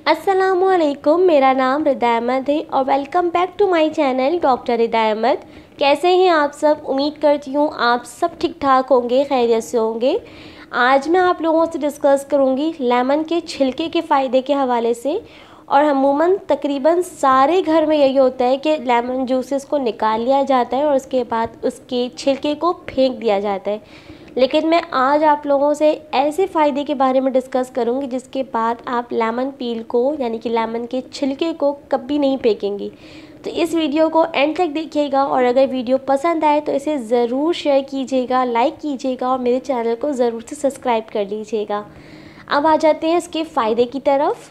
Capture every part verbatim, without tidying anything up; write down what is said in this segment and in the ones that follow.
अस्सलामुअलैकुम, मेरा नाम रिदा अहमद है और welcome back to my channel doctor Rida Ahmed. कैसे हैं आप सब? उम्मीद करती हूँ आप सब ठीक ठाक होंगे, खैरियत से होंगे। आज मैं आप लोगों से डिस्कस करूँगी लेमन के छिलके के फ़ायदे के हवाले से। और अमूमन तकरीबन सारे घर में यही होता है कि लेमन जूसेस को निकाल लिया जाता है और उसके बाद उसके छिलके को फेंक दिया जाता है। लेकिन मैं आज आप लोगों से ऐसे फ़ायदे के बारे में डिस्कस करूंगी जिसके बाद आप लेमन पील को यानी कि लेमन के छिलके को कभी नहीं फेंकेंगी। तो इस वीडियो को एंड तक देखिएगा और अगर वीडियो पसंद आए तो इसे ज़रूर शेयर कीजिएगा, लाइक कीजिएगा और मेरे चैनल को ज़रूर से सब्सक्राइब कर लीजिएगा। अब आ जाते हैं इसके फ़ायदे की तरफ।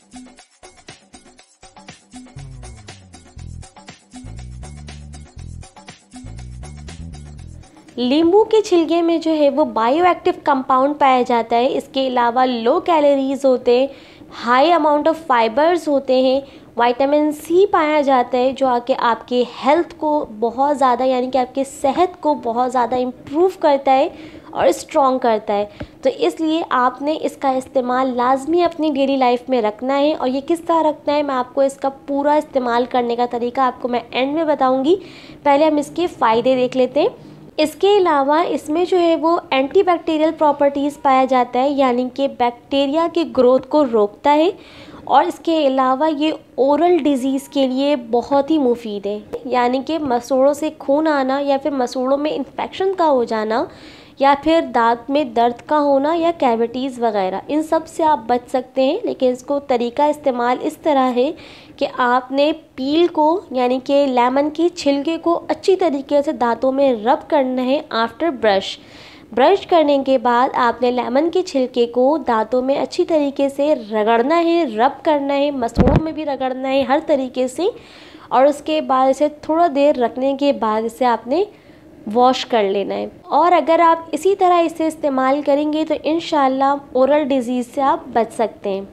नींबू के छिलके में जो है वो बायो एक्टिव कंपाउंड पाया जाता है। इसके अलावा लो कैलोरीज होते हैं, हाई अमाउंट ऑफ फाइबर्स होते हैं, विटामिन सी पाया जाता है जो आके आपके हेल्थ को बहुत ज़्यादा यानी कि आपके सेहत को बहुत ज़्यादा इम्प्रूव करता है और स्ट्रॉन्ग करता है। तो इसलिए आपने इसका इस्तेमाल लाजमी अपनी डेली लाइफ में रखना है। और ये किस तरह रखना है मैं आपको इसका पूरा इस्तेमाल करने का तरीका आपको मैं एंड में बताऊँगी। पहले हम इसके फ़ायदे देख लेते हैं। इसके अलावा इसमें जो है वो एंटीबैक्टीरियल प्रॉपर्टीज़ पाया जाता है यानी कि बैक्टीरिया की ग्रोथ को रोकता है। और इसके अलावा ये ओरल डिज़ीज़ के लिए बहुत ही मुफीद है यानी कि मसूड़ों से खून आना या फिर मसूड़ों में इन्फेक्शन का हो जाना या फिर दांत में दर्द का होना या कैविटीज़ वगैरह, इन सब से आप बच सकते हैं। लेकिन इसको तरीका इस्तेमाल इस तरह है कि आपने पील को यानी कि लेमन के छिलके को अच्छी तरीके से दांतों में रब करना है। आफ्टर ब्रश ब्रश करने के बाद आपने लेमन के छिलके को दांतों में अच्छी तरीके से रगड़ना है, रब करना है, मसूड़ों में भी रगड़ना है हर तरीके से। और उसके बाद इसे थोड़ा देर रखने के बाद इसे आपने वॉश कर लेना है। और अगर आप इसी तरह इसे इस्तेमाल करेंगे तो इंशाल्लाह ओरल डिज़ीज़ से आप बच सकते हैं।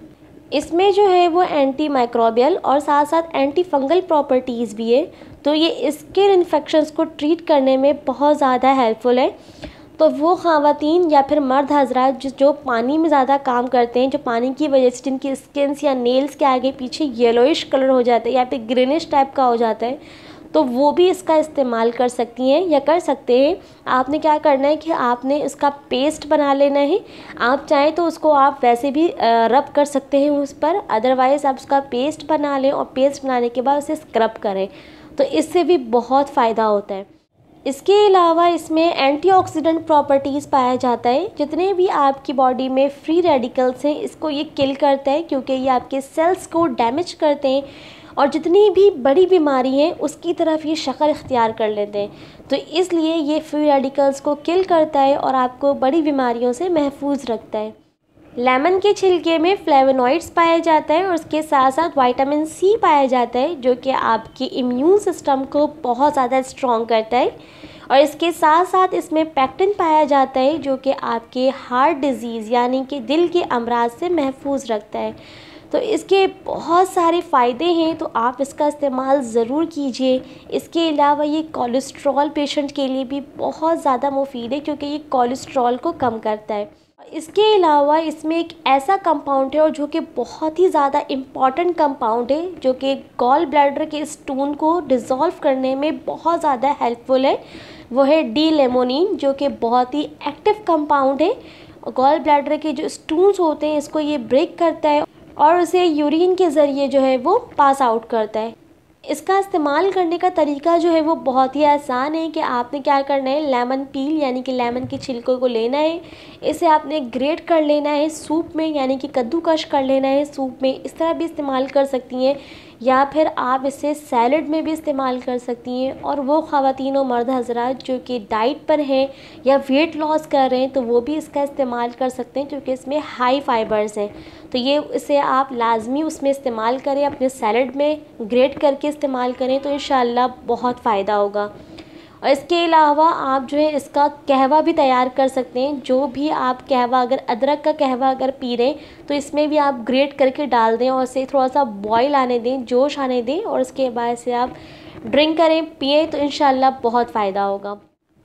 इसमें जो है वो एंटी माइक्रोबियल और साथ साथ एंटी फंगल प्रॉपर्टीज़ भी है। तो ये स्किन इन्फेक्शंस को ट्रीट करने में बहुत ज़्यादा हेल्पफुल है। तो वो ख़वातीन या फिर मर्द हजरात जिस जो पानी में ज़्यादा काम करते हैं, जो पानी की वजह से जिनकी स्किन्स या नेल्स के आगे पीछे येलोइश कलर हो जाता है या फिर ग्रीनिश टाइप का हो जाता है, तो वो भी इसका इस्तेमाल कर सकती हैं या कर सकते हैं। आपने क्या करना है कि आपने इसका पेस्ट बना लेना है। आप चाहें तो उसको आप वैसे भी रब कर सकते हैं उस पर, अदरवाइज़ आप उसका पेस्ट बना लें और पेस्ट बनाने के बाद उसे स्क्रब करें, तो इससे भी बहुत फ़ायदा होता है। इसके अलावा इसमें एंटीऑक्सीडेंट प्रॉपर्टीज़ पाया जाता है। जितने भी आपकी बॉडी में फ्री रेडिकल्स हैं इसको ये किल करता है क्योंकि ये आपके सेल्स को डैमेज करते हैं और जितनी भी बड़ी बीमारी हैं उसकी तरफ ये शक्ल इख्तियार कर लेते हैं। तो इसलिए ये फ्री रेडिकल्स को किल करता है और आपको बड़ी बीमारियों से महफूज रखता है। लेमन के छिलके में फ्लेवोनॉइड्स पाया जाता है और उसके साथ साथ विटामिन सी पाया जाता है जो कि आपके इम्यून सिस्टम को बहुत ज़्यादा स्ट्रॉन्ग करता है। और इसके साथ साथ इसमें पैक्टिन पाया जाता है जो कि आपके हार्ट डिजीज़ यानी कि दिल के अमराज से महफूज रखता है। तो इसके बहुत सारे फ़ायदे हैं, तो आप इसका इस्तेमाल ज़रूर कीजिए। इसके अलावा ये कोलेस्ट्रॉल पेशेंट के लिए भी बहुत ज़्यादा मुफीद है क्योंकि ये कोलेस्ट्रॉल को कम करता है। इसके अलावा इसमें एक ऐसा कंपाउंड है और जो कि बहुत ही ज़्यादा इम्पॉर्टेंट कंपाउंड है जो कि गॉल ब्लैडर के स्टोन को डिज़ोल्व करने में बहुत ज़्यादा हेल्पफुल है। वो है डी लेमोनिन जो कि बहुत ही एक्टिव कंपाउंड है। गॉल ब्लैडर के जो स्टोन्स होते हैं इसको ये ब्रेक करता है और उसे यूरिन के ज़रिए जो है वो पास आउट करता है। इसका इस्तेमाल करने का तरीका जो है वो बहुत ही आसान है कि आपने क्या करना है, लेमन पील यानी कि लेमन के छिलकों को लेना है, इसे आपने ग्रेट कर लेना है सूप में यानी कि कद्दूकश कर लेना है सूप में। इस तरह भी इस्तेमाल कर सकती हैं या फिर आप इसे सैलड में भी इस्तेमाल कर सकती हैं। और वो ख़वातीन और मर्द हजरात जो कि डाइट पर हैं या वेट लॉस कर रहे हैं तो वो भी इसका इस्तेमाल कर सकते हैं क्योंकि इसमें हाई फाइबर्स हैं। तो ये इसे आप लाजमी उसमें इस्तेमाल करें, अपने सैलड में ग्रेट करके इस्तेमाल करें तो इंशाल्लाह बहुत फ़ायदा होगा। और इसके अलावा आप जो है इसका कहवा भी तैयार कर सकते हैं। जो भी आप कहवा अगर अदरक का कहवा अगर पी रहे हैं तो इसमें भी आप ग्रेट करके डाल दें और इसे थोड़ा सा बॉईल आने दें, जोश आने दें और उसके बाद से आप ड्रिंक करें, पिएं तो इंशाल्लाह बहुत फ़ायदा होगा।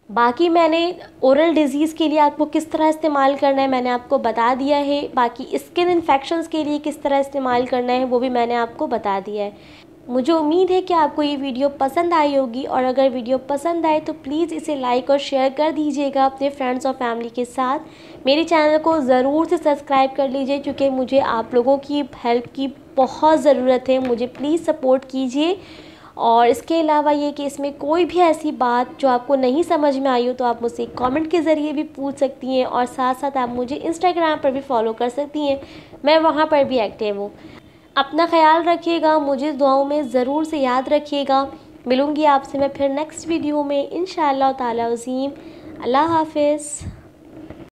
बाकी मैंने ओरल डिज़ीज़ के लिए आपको किस तरह इस्तेमाल करना है मैंने आपको बता दिया है। बाकी स्किन इन्फेक्शंस के लिए किस तरह इस्तेमाल करना है वो भी मैंने आपको बता दिया है। मुझे उम्मीद है कि आपको ये वीडियो पसंद आई होगी, और अगर वीडियो पसंद आए तो प्लीज़ इसे लाइक और शेयर कर दीजिएगा अपने फ्रेंड्स और फैमिली के साथ। मेरे चैनल को ज़रूर से सब्सक्राइब कर लीजिए, क्योंकि मुझे आप लोगों की हेल्प की बहुत ज़रूरत है। मुझे प्लीज़ सपोर्ट कीजिए। और इसके अलावा ये कि इसमें कोई भी ऐसी बात जो आपको नहीं समझ में आई हो तो आप मुझसे कमेंट के ज़रिए भी पूछ सकती हैं, और साथ साथ आप मुझे इंस्टाग्राम पर भी फॉलो कर सकती हैं, मैं वहाँ पर भी एक्टिव हूँ। अपना ख्याल रखिएगा, मुझे दुआओं में ज़रूर से याद रखिएगा। मिलूँगी आपसे मैं फिर नेक्स्ट वीडियो में इंशाअल्लाह ताला अज़ीम। अल्लाह हाफ़िज़।